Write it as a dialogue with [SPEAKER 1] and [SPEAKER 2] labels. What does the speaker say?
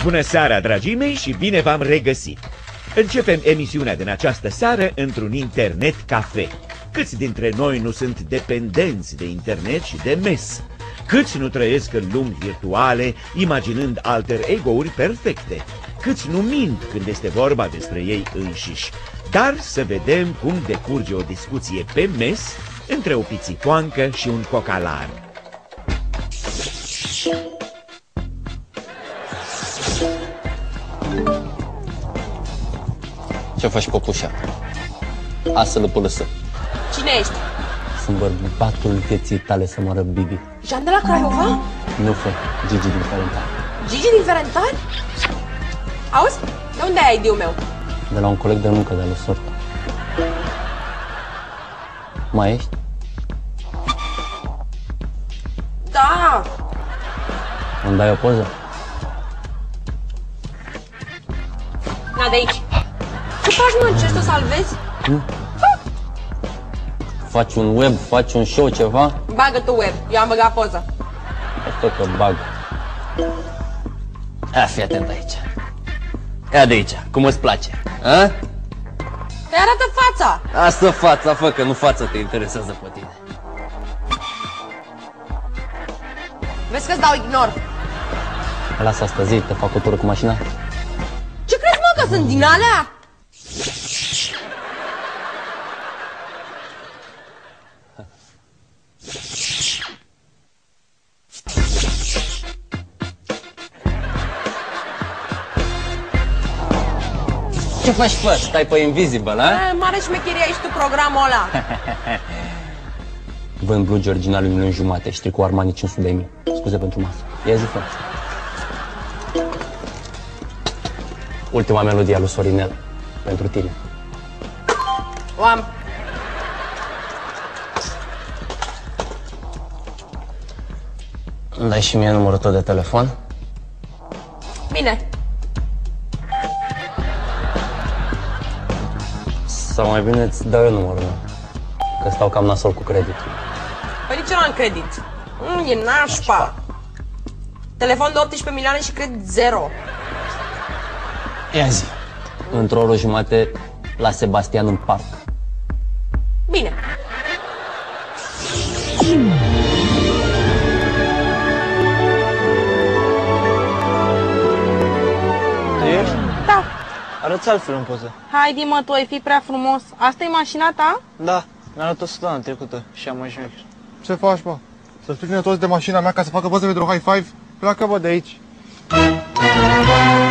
[SPEAKER 1] Bună seara, dragii mei, și bine v-am regăsit! Începem emisiunea din această seară într-un internet cafe. Câți dintre noi nu sunt dependenți de internet și de MES? Câți nu trăiesc în lumi virtuale, imaginând alter ego-uri perfecte? Câți nu mint când este vorba despre ei înșiși? Dar să vedem cum decurge o discuție pe MES între o pițipoancă și un cocalar.
[SPEAKER 2] Ce faci, popușa? Asă-l pulăsă.
[SPEAKER 3] Cine ești?
[SPEAKER 2] Sunt bărbatul vieții tale, să moară Bibi.
[SPEAKER 3] Jean de la Craiova?
[SPEAKER 2] Nu fă, Gigi din Ferentari.
[SPEAKER 3] Gigi din Ferentari? Auzi? De unde ai ID-ul meu?
[SPEAKER 2] De la un coleg de muncă de la Sorta. Mai ești?
[SPEAKER 3] Da!
[SPEAKER 2] Îmi dai o poză?
[SPEAKER 3] Na, de aici. Ce faci, mă? Încerci să o salvezi?
[SPEAKER 2] Nu. Faci un web, faci un show, ceva?
[SPEAKER 3] Bagă tu web, eu am băgat poză.
[SPEAKER 2] Tot că bag. Ia, fii atent aici. Ia de aici, cum îți place? A?
[SPEAKER 3] Păi arată fața!
[SPEAKER 2] Asta fața, fă, că nu fața te interesează pe tine.
[SPEAKER 3] Vezi că-ți dau ignor.
[SPEAKER 2] Lasă asta, zi, te fac o tură cu mașina?
[SPEAKER 3] Ce crezi, mă, că sunt din alea?
[SPEAKER 2] Ce faci, fă? Stai pe Invisible, a?
[SPEAKER 3] Mare șmecherie, ești tu programul ăla.
[SPEAKER 2] Vând blugi original 1.500.000 și tricou Armani 500.000. Scuze pentru masă. Ia zi, fă. Ultima melodie a lui Sorinel. Pentru tine.
[SPEAKER 3] O am.
[SPEAKER 2] Îmi dai și mie numărul tău de telefon?
[SPEAKER 3] Bine.
[SPEAKER 2] Sau mai bine îți dau eu numărul meu, că stau cam nasol cu creditul.
[SPEAKER 3] Păi de ce nu am credit? E nașpa. Telefon de 18 milioane și credit 0.
[SPEAKER 2] Ia zi. Într-o oră jumate la Sebastian în parc.
[SPEAKER 3] Bine.
[SPEAKER 4] Tu ești?
[SPEAKER 5] Da.
[SPEAKER 4] Arăți altfel în poză.
[SPEAKER 5] Haide, mă, tu ai fi prea frumos. Asta e mașina ta?
[SPEAKER 4] Da, mi-a arătat săptămâna trecută și am mai șmecher.
[SPEAKER 6] Ce faci, mă? Să sprijine toți de mașina mea ca să facă poze pentru high five? Pleacă, bă, de aici.